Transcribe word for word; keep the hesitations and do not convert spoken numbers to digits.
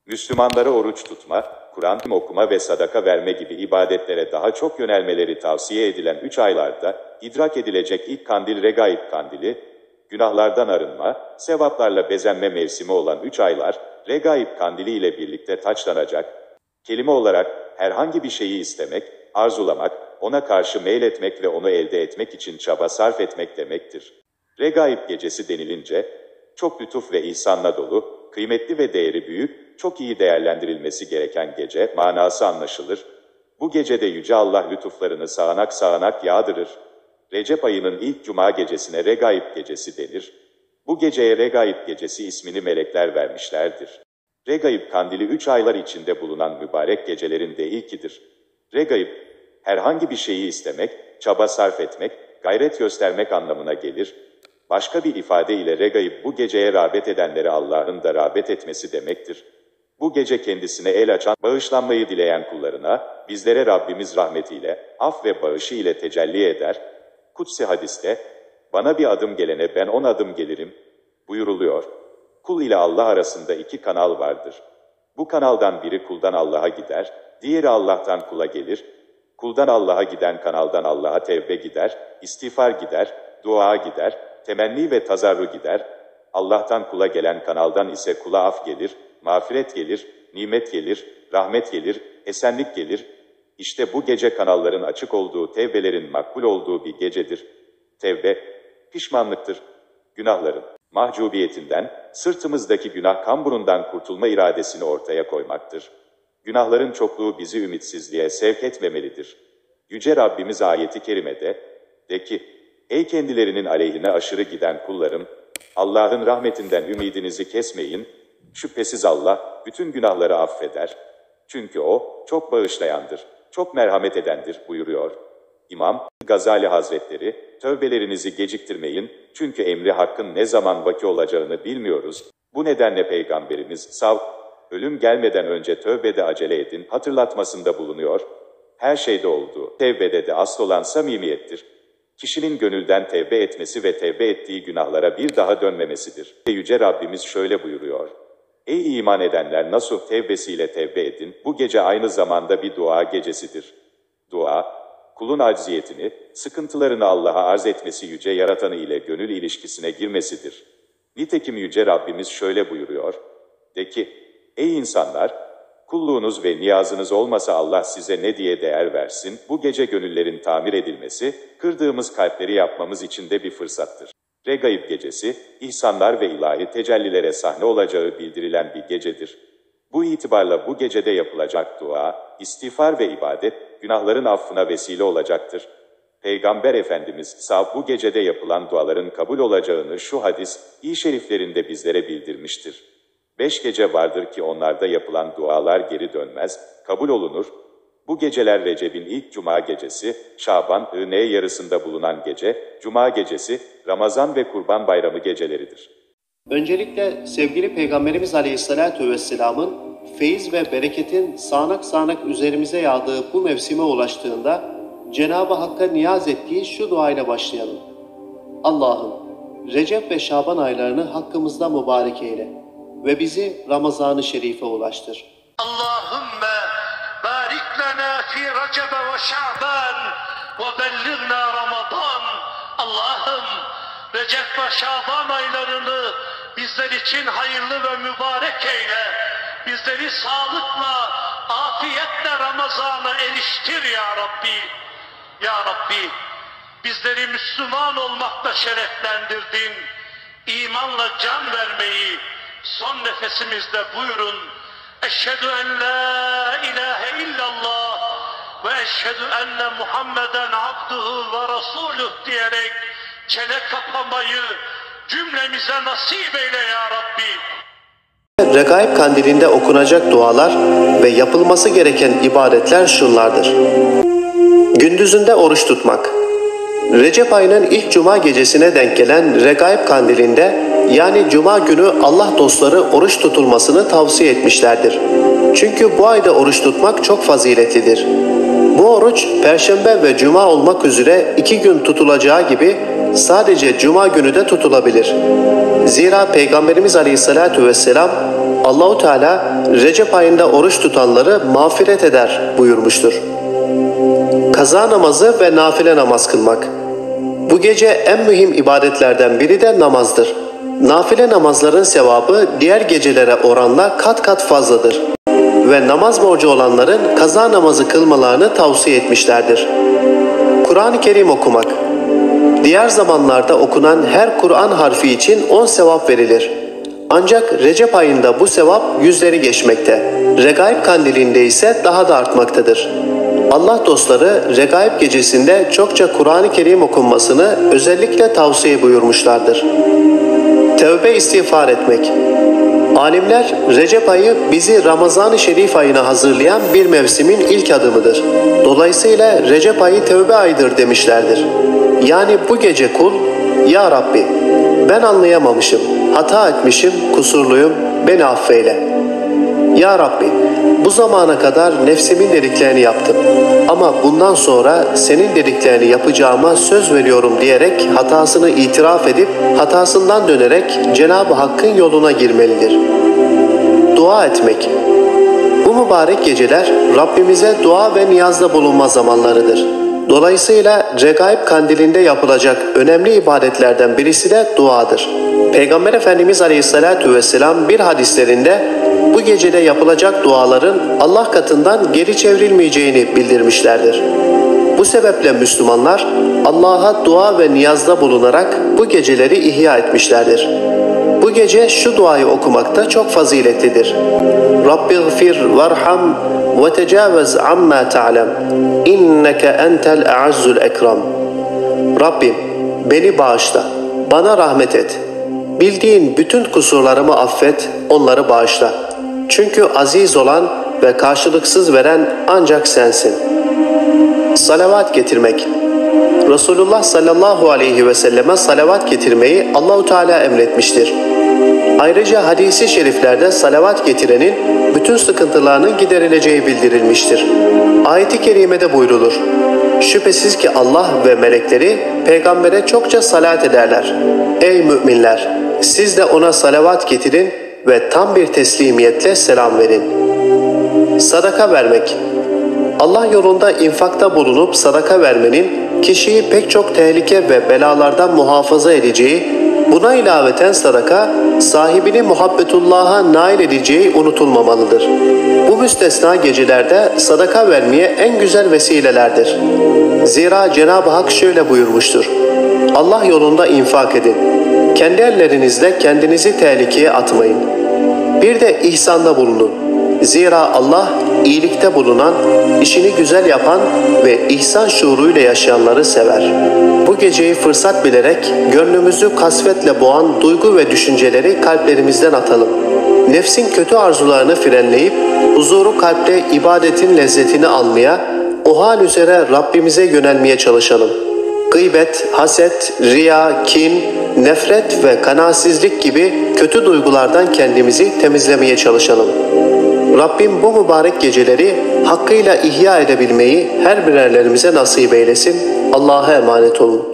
Müslümanlara oruç tutma, Kur'an okuma ve sadaka verme gibi ibadetlere daha çok yönelmeleri tavsiye edilen üç aylarda, idrak edilecek ilk kandil Regaib kandili, günahlardan arınma, sevaplarla bezenme mevsimi olan üç aylar, Regaib kandili ile birlikte taçlanacak. Kelime olarak, herhangi bir şeyi istemek, arzulamak, ona karşı meyletmek ve onu elde etmek için çaba sarf etmek demektir. Regaib gecesi denilince, çok lütuf ve ihsanla dolu, kıymetli ve değeri büyük, çok iyi değerlendirilmesi gereken gece manası anlaşılır. Bu gecede Yüce Allah lütuflarını sağanak sağanak yağdırır. Recep ayının ilk cuma gecesine Regaib gecesi denir. Bu geceye Regaib gecesi ismini melekler vermişlerdir. Regaib kandili üç aylar içinde bulunan mübarek gecelerin de ilkidir. Regaib, herhangi bir şeyi istemek, çaba sarf etmek, gayret göstermek anlamına gelir. Başka bir ifade ile Regaib bu geceye rağbet edenlere Allah'ın da rağbet etmesi demektir. Bu gece kendisine el açan, bağışlanmayı dileyen kullarına, bizlere Rabbimiz rahmetiyle, af ve bağışı ile tecelli eder. Kutsi hadiste, bana bir adım gelene ben on adım gelirim, buyuruluyor. Kul ile Allah arasında iki kanal vardır. Bu kanaldan biri kuldan Allah'a gider, diğeri Allah'tan kula gelir. Kuldan Allah'a giden kanaldan Allah'a tevbe gider, istiğfar gider, dua gider, temenni ve tazarru gider. Allah'tan kula gelen kanaldan ise kula af gelir, mağfiret gelir, nimet gelir, rahmet gelir, esenlik gelir. İşte bu gece kanalların açık olduğu, tevbelerin makbul olduğu bir gecedir. Tevbe, pişmanlıktır. Günahların mahcubiyetinden, sırtımızdaki günah kamburundan kurtulma iradesini ortaya koymaktır. Günahların çokluğu bizi ümitsizliğe sevk etmemelidir. Yüce Rabbimiz ayeti kerimede, de ki, ey kendilerinin aleyhine aşırı giden kullarım, Allah'ın rahmetinden ümidinizi kesmeyin, şüphesiz Allah bütün günahları affeder. Çünkü O çok bağışlayandır, çok merhamet edendir buyuruyor. İmam Gazali Hazretleri, tövbelerinizi geciktirmeyin, çünkü emri hakkın ne zaman vaki olacağını bilmiyoruz. Bu nedenle Peygamberimiz sav, ölüm gelmeden önce tövbede acele edin hatırlatmasında bulunuyor. Her şeyde olduğu, tevbede de asıl olan samimiyettir. Kişinin gönülden tevbe etmesi ve tevbe ettiği günahlara bir daha dönmemesidir. Ve Yüce Rabbimiz şöyle buyuruyor. Ey iman edenler, nasuh tevbesiyle tevbe edin, bu gece aynı zamanda bir dua gecesidir. Dua, kulun acziyetini, sıkıntılarını Allah'a arz etmesi, yüce yaratanı ile gönül ilişkisine girmesidir. Nitekim Yüce Rabbimiz şöyle buyuruyor. De ki, ey insanlar, kulluğunuz ve niyazınız olmasa Allah size ne diye değer versin, bu gece gönüllerin tamir edilmesi, kırdığımız kalpleri yapmamız için de bir fırsattır. Regaib gecesi, ihsanlar ve ilahi tecellilere sahne olacağı bildirilen bir gecedir. Bu itibarla bu gecede yapılacak dua, istiğfar ve ibadet, günahların affına vesile olacaktır. Peygamber Efendimiz sağ bu gecede yapılan duaların kabul olacağını şu hadis-i şeriflerinde bizlere bildirmiştir. Beş gece vardır ki onlarda yapılan dualar geri dönmez, kabul olunur. Bu geceler Recep'in ilk cuma gecesi, Şaban'ın ne yarısında bulunan gece, cuma gecesi, Ramazan ve Kurban Bayramı geceleridir. Öncelikle sevgili Peygamberimiz Aleyhisselatü Vesselam'ın feyiz ve bereketin sağanak sağanak üzerimize yağdığı bu mevsime ulaştığında Cenab-ı Hakk'a niyaz ettiği şu duayla başlayalım. Allah'ım, Recep ve Şaban aylarını hakkımızda mübarek eyle ve bizi Ramazan-ı Şerif'e ulaştır. Allahümme barik lana fi Recep ve Şaban ve bellighna Ramazan. Allah'ım, Recep ve Şaban aylarını bizler için hayırlı ve mübarek eyle. Bizleri sağlıkla, afiyetle Ramazan'a eriştir ya Rabbi. Ya Rabbi, bizleri Müslüman olmakla şereflendirdin. İmanla can vermeyi son nefesimizde buyurun. Eşhedü en la ilahe illallah ve eşhedü enne Muhammeden abduhu ve rasuluh diyerek çene kapamayı cümlemize nasip eyle ya Rabbi. Regaib kandilinde okunacak dualar ve yapılması gereken ibadetler şunlardır. Gündüzünde oruç tutmak. Recep ayının ilk cuma gecesine denk gelen Regaib kandilinde, yani cuma günü Allah dostları oruç tutulmasını tavsiye etmişlerdir. Çünkü bu ayda oruç tutmak çok faziletlidir. Bu oruç perşembe ve cuma olmak üzere iki gün tutulacağı gibi sadece cuma günü de tutulabilir. Zira Peygamberimiz Aleyhisselatü Vesselam Allahu Teala Recep ayında oruç tutanları mağfiret eder buyurmuştur. Kaza namazı ve nafile namaz kılmak. Bu gece en mühim ibadetlerden biri de namazdır. Nafile namazların sevabı diğer gecelere oranla kat kat fazladır ve namaz borcu olanların kaza namazı kılmalarını tavsiye etmişlerdir. Kur'an-ı Kerim okumak. Diğer zamanlarda okunan her Kur'an harfi için on sevap verilir. Ancak Recep ayında bu sevap yüzleri geçmekte. Regaib kandilinde ise daha da artmaktadır. Allah dostları Regaib gecesinde çokça Kur'an-ı Kerim okunmasını özellikle tavsiye buyurmuşlardır. Tevbe istiğfar etmek. Alimler Recep ayı bizi Ramazan-ı Şerif ayına hazırlayan bir mevsimin ilk adımıdır. Dolayısıyla Recep ayı tevbe ayıdır demişlerdir. Yani bu gece kul, "Ya Rabbi, ben anlayamamışım, hata etmişim, kusurluyum, beni affeyle. Ya Rabbi, bu zamana kadar nefsimin dediklerini yaptım ama bundan sonra senin dediklerini yapacağıma söz veriyorum" diyerek hatasını itiraf edip hatasından dönerek Cenab-ı Hakk'ın yoluna girmelidir. Dua etmek. Bu mübarek geceler Rabbimize dua ve niyazda bulunma zamanlarıdır. Dolayısıyla Regaib kandilinde yapılacak önemli ibadetlerden birisi de duadır. Peygamber Efendimiz Aleyhisselatü Vesselam bir hadislerinde bu gecede yapılacak duaların Allah katından geri çevrilmeyeceğini bildirmişlerdir. Bu sebeple Müslümanlar Allah'a dua ve niyazda bulunarak bu geceleri ihya etmişlerdir. Bu gece şu duayı okumakta çok faziletlidir. Rabbighfir varham ve tecavüz amma ta'lem inneke entel a'azzul ekram. Rabbim, beni bağışla, bana rahmet et. Bildiğin bütün kusurlarımı affet, onları bağışla. Çünkü aziz olan ve karşılıksız veren ancak sensin. Salavat getirmek. Resulullah sallallahu aleyhi ve selleme salavat getirmeyi Allahu Teala emretmiştir. Ayrıca hadis-i şeriflerde salavat getirenin bütün sıkıntılarının giderileceği bildirilmiştir. Ayet-i kerimede buyrulur: "Şüphesiz ki Allah ve melekleri peygambere çokça salat ederler. Ey müminler! Siz de ona salavat getirin ve tam bir teslimiyetle selam verin." Sadaka vermek. Allah yolunda infakta bulunup sadaka vermenin kişiyi pek çok tehlike ve belalardan muhafaza edeceği, buna ilaveten sadaka sahibini muhabbetullah'a nail edeceği unutulmamalıdır. Bu müstesna gecelerde sadaka vermeye en güzel vesilelerdir. Zira Cenab-ı Hak şöyle buyurmuştur: Allah yolunda infak edin. Kendi ellerinizle kendinizi tehlikeye atmayın. Bir de ihsanda bulunun. Zira Allah iyilikte bulunan, işini güzel yapan ve ihsan şuuruyla yaşayanları sever. Bu geceyi fırsat bilerek gönlümüzü kasvetle boğan duygu ve düşünceleri kalplerimizden atalım. Nefsin kötü arzularını frenleyip huzuru kalpte ibadetin lezzetini almaya, o hal üzere Rabbimize yönelmeye çalışalım. Gıybet, haset, riya, kin, nefret ve kanaatsizlik gibi kötü duygulardan kendimizi temizlemeye çalışalım. Rabbim bu mübarek geceleri hakkıyla ihya edebilmeyi her birerlerimize nasip eylesin. Allah'a emanet olun.